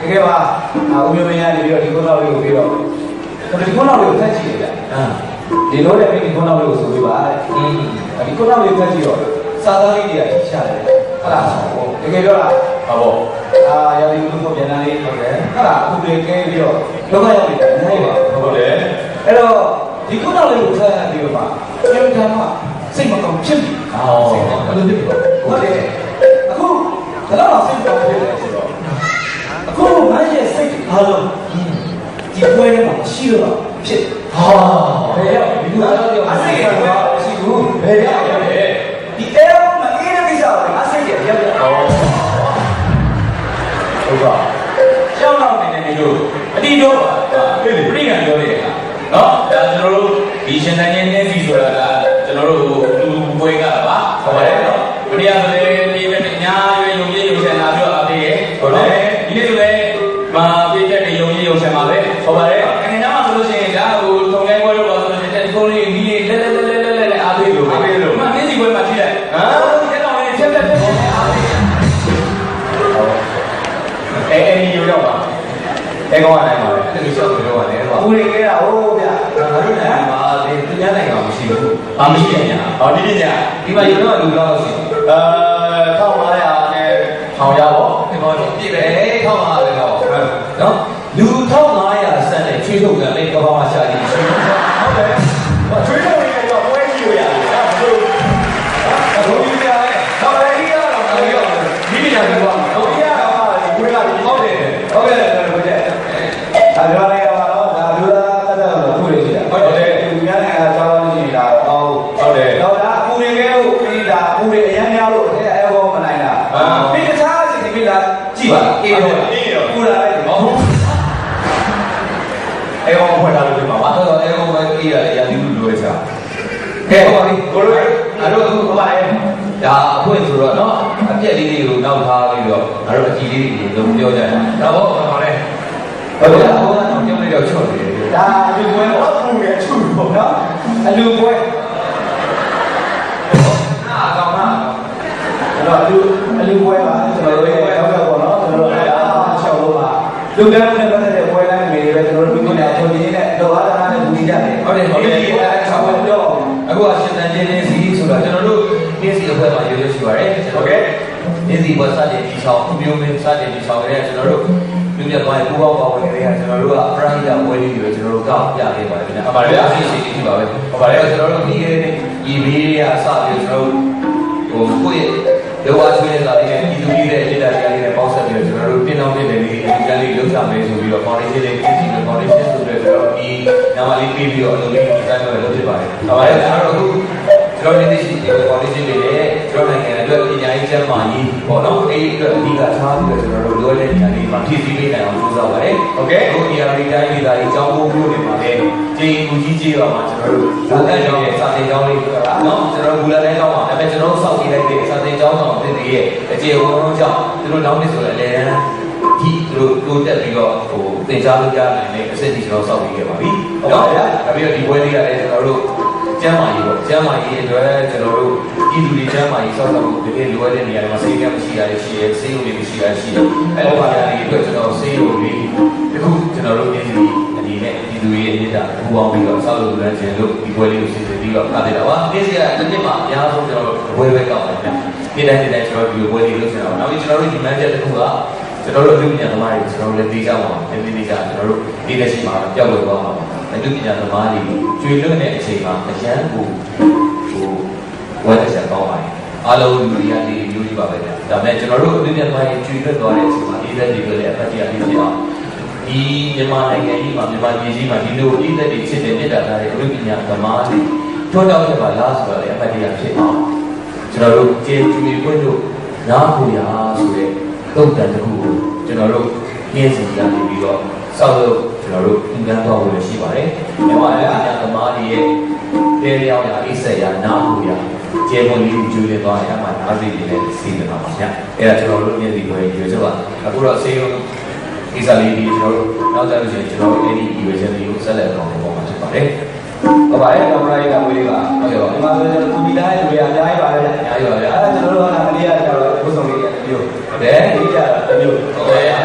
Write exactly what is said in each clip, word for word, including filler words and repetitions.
တကယ်ပါဦးမျိုးမင်းရနေပြီးတော့ဒီကုန်းတော်လေးကိုပြီးတော့ဒီကုန်းတော်လေးကိုဖတ်ကြည့်ရတယ်အာဒီလိုတဲ့ဒီကုန်းတော်လေးကိုဆိုပြီးပါအင်းဒီကုန်းတော်လေးဖတ်ကြည့်တော့စာသားလေးတွေကရှာတယ်ဟုတ်လားတကယ်ပြောလားဟုတ်ပေါ့အာရာဒီလူမျိုးပြန်လာလေးဟုတ်တယ်ဟုတ်လားအခုလေးကဲပြီးတော့လောကရောက်နေတာနိုင်ပါဟုတ်တယ်အဲ့တော့ဒီကုန်းတော်လေးကိုဖတ်ပြီးတော့ပါပြန်ပြန်မှစိတ်မကောင်းဖြစ်ပြီဟောဘယ်လိုဖြစ်လဲဟုတ်တယ်အခုဒါတော့စိတ်ကောင်းဖြစ်တယ်ဆိုတော့အခုမင်းရဲ့စိတ်အားလုံးဒီပွဲထဲမှာရှိတော့ဖြစ်ဟာဘယ်ရောက်ဒီလိုတော့ပြောအစိတ်ကတော့ရှိဘူးဘယ်ရောက်လဲဒီအဲမအေးတဲ့ကိစ္စကိုအစိတ်ရဲ့ရောက်တော့ဟုတ်ပါကျောင်းတော်နေနေလို့အတိတော့ပါပြိပြိကံပြောတယ်နော်ဒါကျွန်တော်တို့ဒီရှင်တန်ရဲ့နေစီဆိုတာကကျွန်တော်တို့လူပွဲကပါဟုတ်ပါတယ်နော်ဘုရားဆိုလေဒီမဲ့ညာရွေယုံကြည်ယုံရှင်လာပြောအားပေးရဲ့ဟုတ်တယ်ဒီနေ့ဆိုလေမာပြည့်တဲ့ယုံကြည်ယုံရှင်ပါပဲဟုတ်ပါတယ်အနေနဲ့မှဆိုလို့ရှိရင်ဒါဟိုထုံငယ်ပွဲလို့ပါဆိုလို့ရှိရင်ဒီကုန်းလေးဒီလေးလဲလဲလဲလဲလဲလဲအားပေးလို့အားပေးလို့မင်းစီပွဲမှာကြည့်လိုက်ဟမ်ကျတော့လည်းချက်ချက်ချက်အားပေးအဲအဲဒီရောက်ပါအဲကောင်းနိုင်ပါလေအဲ့ဒီရှော့ပြောရတယ်ဟောဦးလေးကဲတာဟိုးဗျာငါတို့နိုင်ငံမှာဒီသူများနိုင်ငံမှာမရှိဘူးဘာမရှိရညာဟောဒီနေ့ညဒီမှာယူတော့လူတော့ရှိအဲတစ်ထောင်၅ရာနဲ့ထောင်ရပေါ့ဒီမှာပြည့်ပဲတစ်ထောင်၅ရာတော့နော်လူတစ်ထောင်၅ရာစမ်းတဲ့ချွေးထုတ်ကလည်းကဘာမှရှာကြည့်ရှိဟုတ်တယ်ဟောချွေးထုတ်နေတော့ပွဲကြည့်ရရတယ်ဒါဆိုတော့ဘုရားရဲ့တော်ရည်ရတော့တော်ရည်ဒီနေ့ညကတော့ဟုတ်ရတော့ဒီကွေးကဒီဟုတ်တယ်ဟုတ်ကဲ့ဟုတ်ကဲ့ဒါပြောလိုက်ရပါတော့ဒါလူသားတက်တယ်လို့พูดရစီတာဟုတ်တယ်သူများနိုင်ငံအကြောင်းရှိတာဟုတ်ဟုတ်တယ်တော့ဒါအပူတွေကဲကိုပြီးတာအပူတွေအရန်များလို့အဲအဲဘောမနိုင်တာပြီးတခြားစီပြီးလာကြည့်ပါလားအေးတော့အေးတော့ပူလာလိုက်ဟုတ်အဲဘောဖွင့်လာလို့ဒီမှာပါတော့အဲဘောပဲအေးရတယ်ရာသီဥတုလိုရစားကဲဟောဒီကိုလိုအဲ့တော့အခုဘာလဲဒါအဖွင့်ဆိုတော့နော်အပြက်လေးတွေကိုနောက်ထားပြီးတော့အဲ့တော့အကြည့်လေးတွေလုံးပြောကြတယ်ဒါဘောဘာလဲဟုတ်ကဲ့ဟိုကတော့ကြောင်းလေးတော့ချော့နေတယ်ဒါအလူပွဲတော့ပူရချူပေါ့နော်အလူပွဲအာကောင်းပါအဲ့တော့အလူအလူပွဲပါကျွန်တော်တို့ရဲ့တော့ပေါ့နော်ကျွန်တော်တို့အားချော့လို့ပါလူကလည်းပတ်သက်တဲ့ပွဲတိုင်းတွေပဲကျွန်တော်တို့ဒီနေ့အထုံးကြီးနဲ့တော့အားသာနဲ့ဘူးကြတယ်ဟုတ်တယ်ဟုတ်တယ်အဲ့ဒါဆောင်းပြောအခုအရှင်တန်ချင်းနေစီဆိုတော့ကျွန်တော်တို့နေစီအဖွဲမှာရွေးရွေးရှိပါတယ်ဟုတ်ကဲ့နေစီဘောစတဲ့ဒီဆောင်အမျိုးမျိုးစတဲ့ဒီဆောင်တွေကျွန်တော်တို့လူပြသွားရင်ပူပေါင်းပါဝင်တွေကကျွန်တော်တို့ကပရဟိတပွဲလေးတွေကျွန်တော်တို့ကောက်ပြခဲ့ပါတယ်ခင်ဗျာအမှန်တရားအစီအစဉ်ရှိပါပဲဟုတ်ပါတယ်ကျွန်တော်တို့ဒီရဲ့ဒီဘေးရအစပြီးကျွန်တော်တို့ဟိုကိုယ့်ရဲ့လောကဆွေးနေတာလေးနဲ့ဒီလူကြီးရဲ့အတားတရားလေးနဲ့ပေါင်းဆက်ပြီးတော့ကျွန်တော်တို့ပြင်အောင်ပြင်တယ်လေးဒီကလေးလှုပ်ဆောင်မယ်ဆိုပြီးတော့ foundation လေးပြင်ပြီးတော့ foundation ဆိုတဲ့ကျွန်တော်ဒီနာမလေးပြီးပြီးတော့အလုပ်လေးဒီတိုင်းပဲလုပ်ဖြစ်ပါတယ်ဟုတ်ပါတယ်ကျွန်တော်တို့ကျွန်တော်ဒီရှိတဲ့ foundation လေးနဲ့ကျွန်တော်နိုင်ငံအတွက်ပညာရေးကျန်းမာရေးပေါ့နော်အဲ့ဒီအတွက်အဓိကထားပြီးတော့ကျွန်တော်တို့လိုအပ်တဲ့ဉာဏ်လေးမှာဖြည့်ဆည်းပေးနိုင်အောင်ကြိုးစားပါတယ်ဟုတ်ကဲ့ဒီနေရာလေးတိုင်းဒေသကြီးအကြောင်းပို့ဖို့နေမှာလည်းကျေးကူကြီးကြီးပါမှာကျွန်တော်တို့စာတန်းကျောင်းရဲ့စာသင်ကျောင်းလေးဆိုတာနော်ကျွန်တော်ဘူလာတိုင်းကျောင်းမှာဒါပေမဲ့ကျွန်တော်တို့စောင့်ကြည့်လိုက်တဲ့စာသင်ကျောင်းဆောင်တင်ရဲ့အခြေအုံလုံးကြောင့်သူတို့နောက်နှစ်ဆိုလည်းအလဲတန်းဒီသူတို့တိုးတက်ပြီးတော့ဟိုသင်ကြားလို့ရနိုင်တဲ့အဆင့်ကြီးကျွန်တော်စောင့်ပြီးခဲ့ပါပြီဟုတ်ပါဗျာဒါပြီးတော့ဒီပွဲလေးကလည်းကျွန်တော်တို့ကျမ်းမာရေးပေါ့ကျမ်းမာရေးအတွက်ကျွန်တော်တို့ဒီလူတွေကျမ်းမာရေးစောင့်တော့ဒီနေ့လိုအပ်တဲ့နေရာတွေမှာဆေးကမ်းမရှိတာရှိရဲဆေးရုံတွေမရှိတာရှိတယ်အဲ့လိုပါရတဲ့အတွက်ကျွန်တော်ဆေးရုံတွေအခုကျွန်တော်တို့ဒီအနေနဲ့ဒီလူတွေရဲ့နေတာပူပေါင်းပြီးတော့စောင့်လို့လမ်းကျင်လို့ဒီပွဲလေးကိုစီစဉ်ပြီးတော့ထားနေတာပါဒီစီကတစ်နှစ်မှာအများဆုံးကျွန်တော်တို့ဘွဲပဲကောက်တယ်ဗျဒီတိုင်းဒီတိုင်းကျွန်တော်ဒီဘွဲလေးလုပ်ချင်တာပါနောက်ပြီးကျွန်တော်တို့ဒီမန်ချက်တစ်ခုကကျွန်တော်တို့အမှုပညာသမားတွေကျွန်တော်တို့လည်းသိကြပါအောင်ဒီနေ့ကကျွန်တော်တို့ဒီလက်ရှိမှာပျောက်လို့သွားမှာပါအမှုပညာသမားတွေကျွေလွတ်တဲ့အချိန်မှာအရန်ကိုဟိုဝယ်ချက်ကောင်းပါတယ်အားလုံးလူတွေကဒီမျိုးကြီးပါပဲဒါပေမဲ့ကျွန်တော်တို့အမှုပညာသမားတွေကျွေလွတ်သွားတဲ့အချိန်မှာဒီလက်တွေကိုလည်းအဖတ်တရားလေးဖြစ်အောင်ဒီမြန်မာနိုင်ငံကြီးမှာမြန်မာပြည်ကြီးမှာဒီလိုဒီလက်တွေဖြစ်တဲ့မြတ်တာတဲ့အမှုပညာသမားတွေထောက်တော့ရပါလားဆိုတော့လည်းအဖတ်တရားဖြစ်အောင်ကျွန်တော်တို့ကျေကျွေပွင့်တို့နားဖို့ရာဆိုတဲ့တုတ်တန်တစ်ခုကိုကျွန်တော်တို့ညှင်းစီရနေပြီးတော့စောက်လို့ကျွန်တော်တို့သင်္ကန်းတော်ဝင်ရှိပါတယ်။မြန်မာနိုင်ငံသမားတွေရဲ့တဲလျောင်းရာအိဆက်ရာနားမှုရာကျေပွန်လေးကျူးနေသွားရမှာနားစီတွေနဲ့စီးနေတာပါဗျာ။အဲ့ဒါကျွန်တော်တို့ညှင်းစီပွဲရွေးချက်ပါ။အခုတော့ဆေးရုံကိစ္စလေးဒီကျွန်တော်တို့နောက်ကြလို့ရှိရင်ကျွန်တော်တို့အဲ့ဒီရွေးချက်လေးကိုဆက်လက်လုပ်နေပေါ်မှာဖြစ်ပါတယ်။ဟုတ်ပါတယ်ကမ္ဘာရေးကမွေးလေးပါဟုတ်ကဲ့ပါဒီမှာဆိုရင်ကုမီတိုင်းတွေအများကြီးပါပဲအများကြီးပါဗျာအဲ့ဒါကျွန်တော်တို့ကမလေးရတော့ဘုဆောင်လေးတွေမျိုးဟုတ်တယ်ဒီကြတာမျိုးဟုတ်တယ်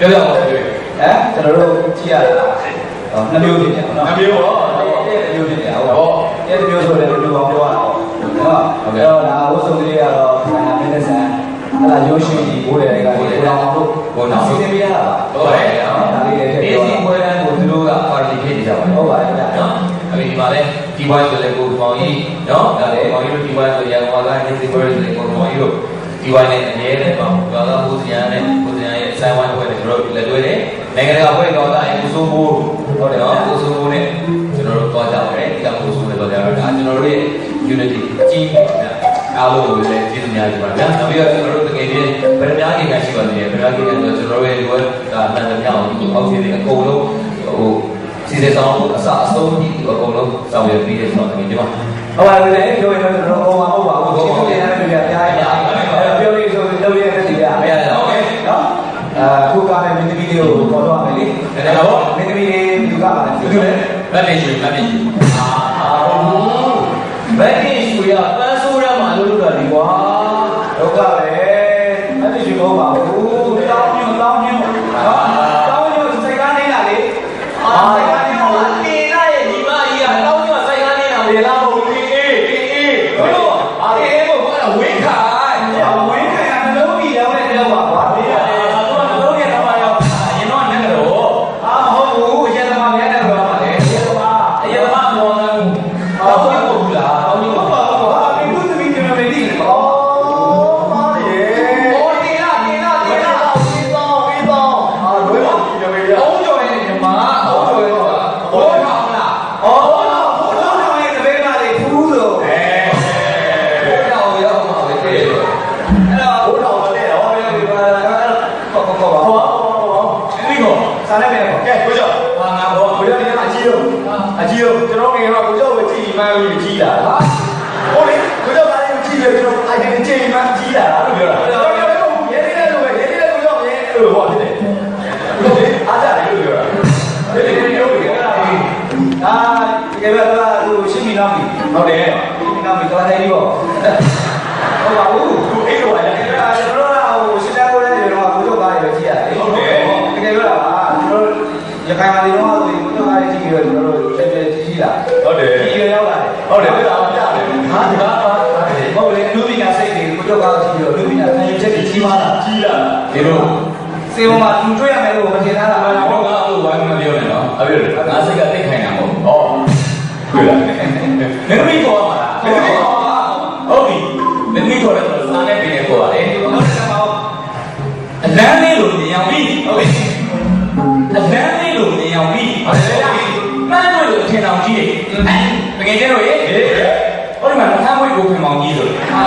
ပြောပြပါဦးဟမ်ကျွန်တော်တို့ကြည့်ရတာနှမျိုးဖြစ်တယ်နော်နှမျိုးပေါ့တဲ့မျိုးဖြစ်တယ်ဟုတ်ပါတဲ့မျိုးဆိုလည်းလူပေါင်းပြောရတာနော်ဟုတ်ကဲ့တော့ဒါဝတ်စုံလေးကတော့ခန္ဓာမင်းနဲ့ဆန်အဲ့ဒါရုပ်ရှင်ကြီးဘိုးတွေကကိုယ်တော်အောင်လို့ကိုယ်တော်စီစဉ်ပြရတာပါဟုတ်ပါတယ်နော်ဒါလေးတွေဒီစီပွဲတန်းကိုသူတို့ကပါတီဖြစ်နေကြပါတယ်ဟုတ်ပါတယ်ဗျာနော်အဲ့ဒီမှာလဲဒီဘွိုင်းဆိုလည်းကိုယ်တော်ကြီးနော်ဒါလည်းကိုယ်တော်ကြီးတို့ဒီဘွိုင်းဆိုရအောင်ပါကနေစီပွဲဆိုလည်းကိုယ်တော်ကြီးတို့ဒီဝိုင်းနဲ့အရေးနဲ့ပေါ့ဘာသာဘုရားနဲ့ဘုရားရဲ့ဆိုင်ဝိုင်းပွဲနဲ့ကျွန်တော်တို့လက်တွဲတယ်နိုင်ငံတကာပွဲတော်သားအဆိုးဘိုးဟုတ်တယ်နော်အဆိုးဘိုးနဲ့ကျွန်တော်တို့တွားကြပါတယ်ဒီကမိုးဆိုးနဲ့တွားကြတော့ဒါကျွန်တော်တို့ရဲ့ unity ကြီးပါဗျာအားလုံးကိုလည်းကျေးဇူးများကြီးပါဗျာနောက်ပြီးတော့ကျွန်တော်တို့တကယ်ချင်းဗရမ ्या ကိစ္စရှိပါသေးတယ်ဗရမ ्या ကိစ္စဆိုကျွန်တော်တို့ရဲ့ဒီဝက်ဒါအမှန်တရားအောင်ဒီအောက်ခြေတွေအကုန်လုံးဟိုစီစဉ်ဆောင်အစအဆုံးဒီအကုန်လုံးဆောင်ရွက်ပြီးတဲ့ဆိုတော့ဒီမှာဟုတ်ပါပြီလေပြောရင်တော့ကျွန်တော်ဟောမှာဟုတ်ပါဘူးချင်းချင်းနဲ့ပြပြပြရအဲ့ပြောလို့ဆိုလုပ်ရတဲ့ဒီကမရတော့โอเคနော်အခုကလည်းမင်းသမီးလေးကိုပေါ်တော့မယ်လေဒါတော့မင်းသမီးလေးဒီကပါလေသူလည်းမတ်တင်ရှိမတ်တင်ရှိအာမတ်တင်ရှိရပန်းဆိုးရမှာလို့လို့တာဒီကွာတော့ကလည်းမတ်တင်ရှိတော့ပါဘူးတောင်းညွန့်တောင်းညွန့်နော်တောင်းညွန့်စိတ်ကားနေတာလေအာစိတ်ကားနေတာနေလာရဲ့ဒီမကြီးကတောင်းညွန့်စိတ်ကားနေတာလေလားမဟုတ်ဘူးအေးအေးအေးဘလို့အာအေးဘုရားဝင်းခိုင်းဝင်းခိုင်းကနှလုံးကြီးရောက်တဲ့တော့ပါကွာသူကနှလုံးရဲ့တော့ရောက်ရင်တော့နဲ့တော့အာမဟုတ်ဘူးအရင်ကမှလည်းနဲ့တော့ပါလေအရင်ကမှအရင်ကမှမောင်းတယ်အော်ဟုတ်ဘူးလားအော်ဒီဟုတ်ပါဘူးဟာဒီလူသမီးကျွန်တော်မသိဘူးအော်မားရေအော်ဒီလားဒီလားဒီလားပြီးတော့ပြီးတော့အာဒွေးပါဒီလိုရအောင်ကြော်ရဲ့ညီမအောင်ကြော်ရဲ့တော့ဟောထောင်လားအော်ဟောထောင်ရဲ့တပည့်မလေးဖူးဆိုအဲဟောထောင်ရောက်မှာပဲတဲ့အဲ့တော့ဟောထောင်လည်းဟောရပြီပါကောကောကောဟောဟောဒီကောစားလိုက်မယ်ကဲကိုကြောဟာငါဘောကိုကြောဒီကအကြီးရောအကြီးရောကျွန်တော်ငယ်ကကိုကြောကိုကြည့်မှန်းပြီးကြီးလာဟာဟိုလေကိုကြောကလည်းကြည့်ရကျွန်တော်အိုင်ဒန်ကြည့်မှန်းကြီးလာလို့ပြောတာကျွန်တော်ပြောရဲရဲလေးလိုပဲရဲလေးကိုကြောရဲအဲ့လိုဟောဖြစ်တယ်ဟုတ်တယ်အားကြတယ်လို့ပြောတာဒီလိုမျိုးပြောတာအာဒီကဲတော့သူရှင်းပြီးနောက်ပြီဟုတ်တယ်ရှင်းပြီးနောက်ပြီကလာတိုင်းပေါ့ဟုတ်ပါဘူးသူအဲ့လိုပါလေကျွန်တော်တို့ဟိုရှင်းတဲ့ကိုလည်းကျွန်တော်ကိုကြောကားတွေပဲကြည့်ရတယ်ဟုတ်တယ်တကယ်ပြောတာပါကျွန်တော်တို့ရခိုင်မှာဒီတော့ဆိုရင်ကိုကြောကားတွေကြည့်ပြီးတော့ကျွန်တော်တို့တကယ်ကြည့်ကြည့်လာဟုတ်တယ်ဒီရရောက်လာတယ်ဟုတ်တယ်ဒါပြတယ်ဟာဒီကားပါဟုတ်လေလူပညာစိတ်တွေကိုကြောကားကြည့်ပြီးတော့လူပညာဆန်းရုပ်ချက်ကြီးမားလာကြီးလာဒီလိုစေဘုံမှာသူတွေ့ရမယ်လို့မထင်တာလားဘာလို့ကားလို့ဝိုင်းမပြောနဲ့နော်အပြည့်ငါစိတ်ကတိတ်ခိုင်တာမဟုတ်ဘူးဩတွေ့လားမင်းမီးခေါ်ပါလားမင်းမီးခေါ်ပါဟုတ်ပြီမင်းမီးခေါ်တယ်ဆိုတော့စားနေပြီခေါ်ပါလေဟုတ်တယ်ပါအလန်းလေးလို့မြင်အောင်ပြီဟုတ်ပြီအလန်းလေးလို့မြင်အောင်ပြီဟုတ်တယ်မှန်းလို့အထင်အောင်ကြီးတယ်တကယ်ကျတော့ရေဟိုဒီမှာနှမ်းဝိတ်ကိုခင်မောင်ကြီးဆိုတယ်အဲ့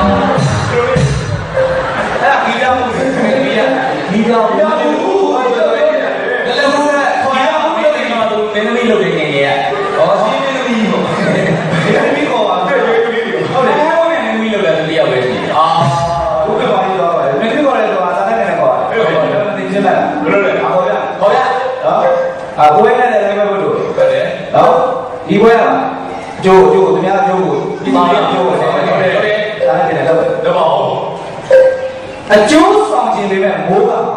ဒါပြီးတော့ပြီးတော့ပြီးတော့ပြီးတော့လည်းလည်းဘုရားခေါ်ရအောင်မင်းမင်းတို့မင်းသမီးလုပ်နေနေရဟောစီးမင်းသမီးပေါ့မင်းသမီးခေါ်ပါတွေ့တွေ့တွေ့ဟုတ်တယ်ဟောနေမင်းသမီးလုပ်တယ်တယောက်ပဲရှိအာဘုရားပါပြီးတော့မင်းသမီးခေါ်တယ်ဆိုတာစားတဲ့နေခေါ်တယ်ဟုတ်တယ်မသိချင်လားဘယ်လိုလဲခေါ်ရခေါ်ရနော်အာဘွေးနဲ့လည်းလည်းပဲဘုလို့ဟုတ်တယ်နော်ဒီဘွေးကကျိုးကျိုးသူများကျိုးကိုဒီမှာကျိုးကိုဟုတ်တယ်ဟုတ်တယ်စားတဲ့နေတော့တော့ပါဦးအကျိုးဆောင်ခြင်းတွေနဲ့မိုးပါ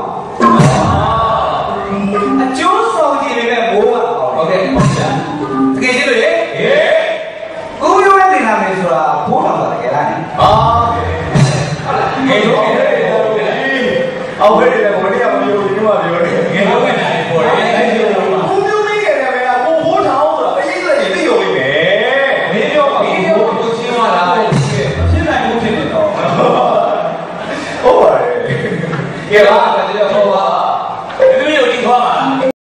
အကျိုးဆောင်ခြင်းတွေနဲ့မိုးပါဟုတ်ကဲ့ဟုတ်ကဲ့တကယ်ကြီးလို့ရေဟေးကိုရိုးရဲ့တင်လာမယ်ဆိုတာဘိုးတော်တာတကယ်လားဟာငယ်တော့အော်ဘယ်လိုလဲဘယ်လိုရမလို့ဒီမှာပြောတယ်ငယ်တော့ပဲနိုင်ပေါ်တယ်အဲ့ဒီလိုကိုမျိုးမင်းခဲ့တယ်ပဲကကိုဘိုးထောင်ဆိုတာအရေးကြီးတယ်သိရုံလေးပဲမင်းပြောပါဘူးကိုချင်းသွားတာဖြစ်နိုင်မှုဖြစ်နေတော့ဟုတ်ပါတယ်ကဲပါဒါကြောင့်